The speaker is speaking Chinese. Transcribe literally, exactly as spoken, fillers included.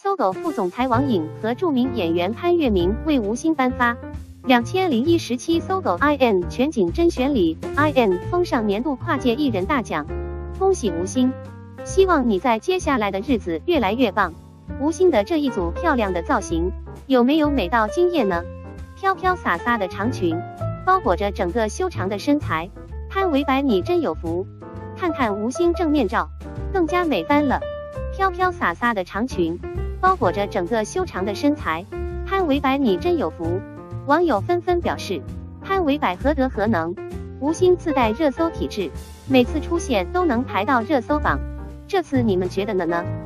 搜狗副总裁王颖和著名演员潘粤明为吴昕颁发二零一七搜狗 I N 全景甄选礼 I N 风尚年度跨界艺人大奖，恭喜吴昕，希望你在接下来的日子越来越棒。吴昕的这一组漂亮的造型，有没有美到惊艳呢？飘飘洒洒的长裙，包裹着整个修长的身材，潘玮柏你真有福。看看吴昕正面照，更加美翻了。飘飘洒洒的长裙，包裹着整个修长的身材，潘玮柏你真有福。网友纷纷表示，潘玮柏何德何能？吴昕自带热搜体质，每次出现都能排到热搜榜，这次你们觉得呢呢？